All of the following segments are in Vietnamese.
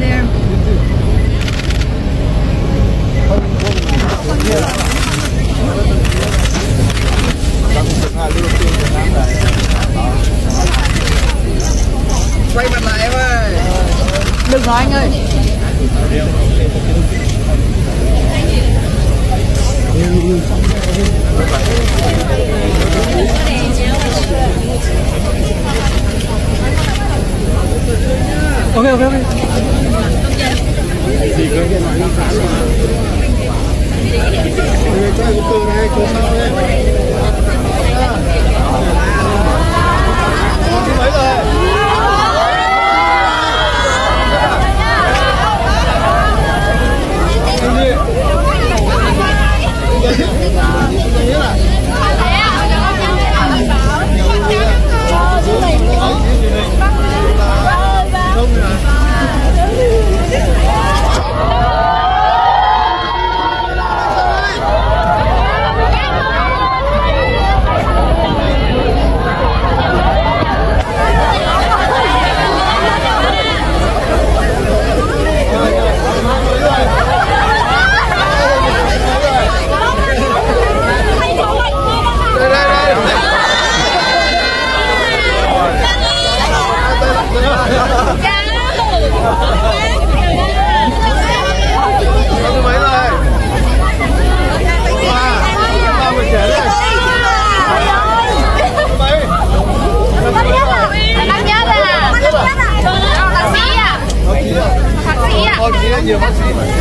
em. Quay mặt lại em ơi. Đừng nói anh ơi. Ok. Nhiều bác sĩ mà.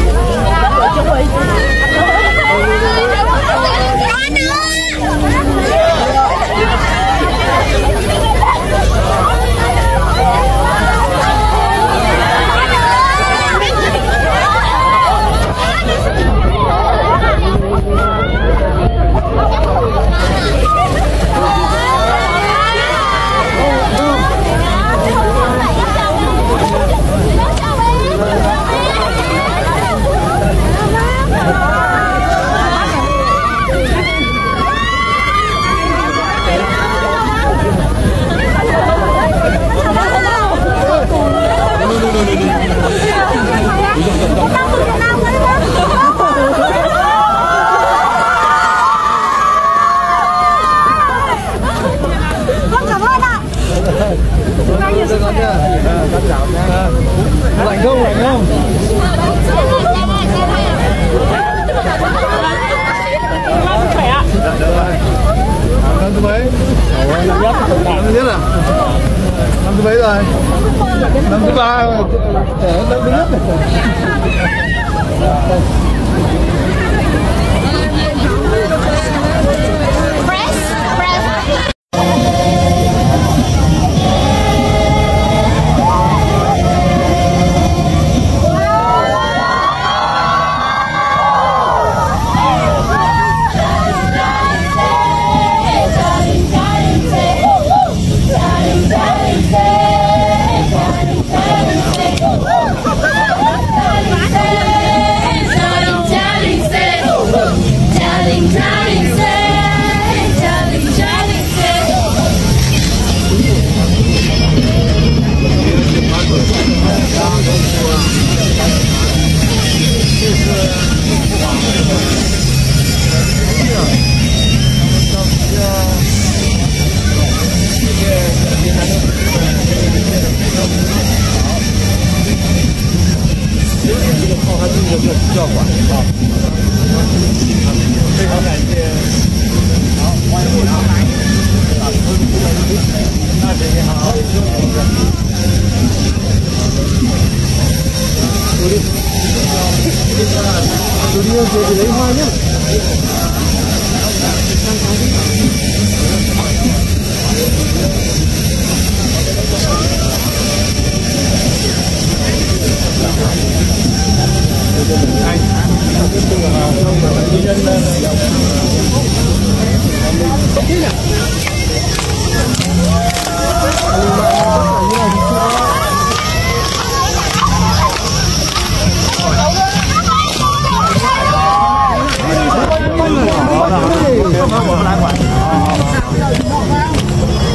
Lạnh không? Khỏe ạ. Năm thứ mấy? Năm thứ nhất à? Năm thứ mấy rồi? Năm thứ ba. Năm thứ nhất. Về lấy hoa nhé.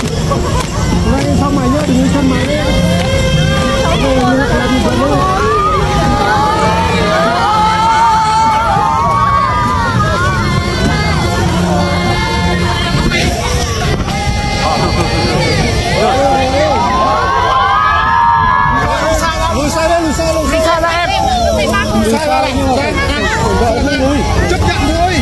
Xong mày nhớ, đừng săn mày nhé. sai nhưng mà chấp nhận thôi.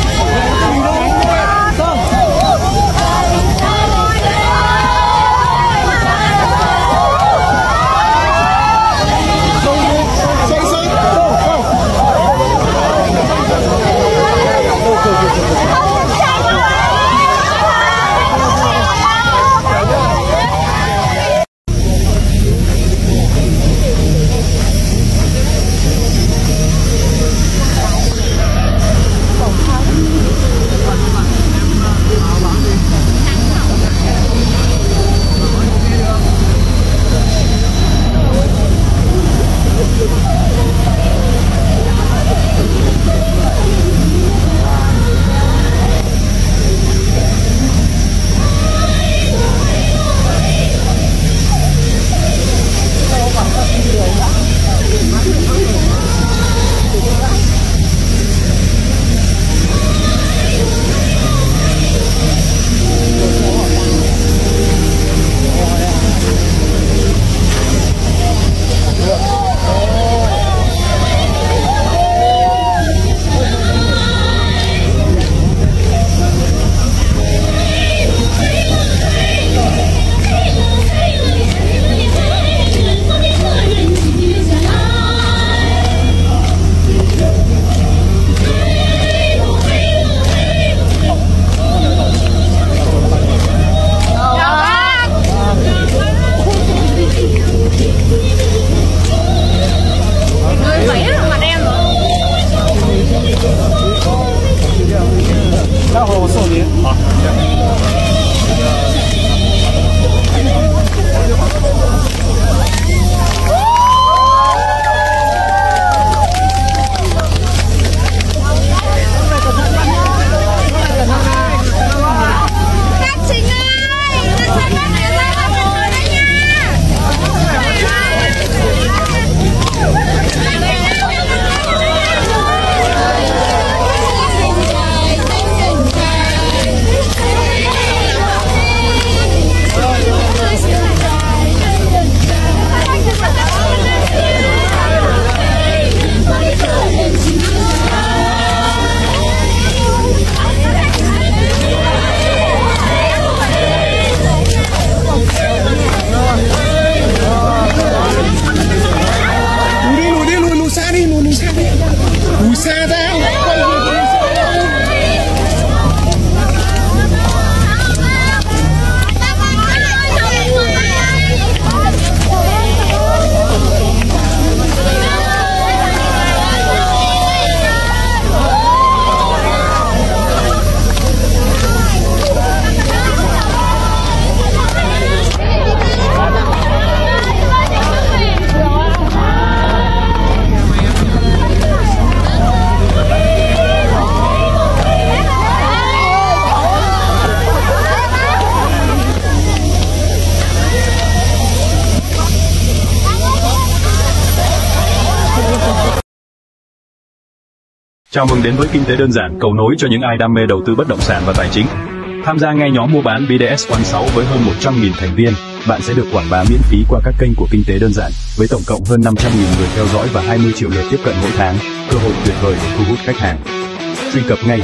Chào mừng đến với Kinh tế đơn giản, cầu nối cho những ai đam mê đầu tư bất động sản và tài chính. Tham gia ngay nhóm mua bán BDS16 với hơn 100.000 thành viên, bạn sẽ được quảng bá miễn phí qua các kênh của Kinh tế đơn giản, với tổng cộng hơn 500.000 người theo dõi và 20 triệu lượt tiếp cận mỗi tháng, cơ hội tuyệt vời để thu hút khách hàng. Truy cập ngay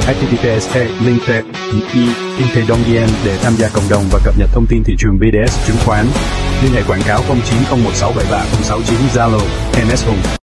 https://link.kinh-tế-donggien để tham gia cộng đồng và cập nhật thông tin thị trường BDS chứng khoán. Liên hệ quảng cáo 0901673069 Zalo, MS Hùng.